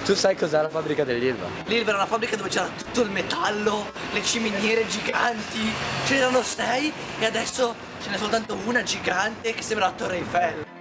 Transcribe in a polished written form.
Tu sai cos'è la fabbrica dell'Ilva? L'Ilva era una fabbrica dove c'era tutto il metallo, le ciminiere giganti, ce n'erano 6 e adesso ce n'è soltanto una gigante che sembra la Torre Eiffel.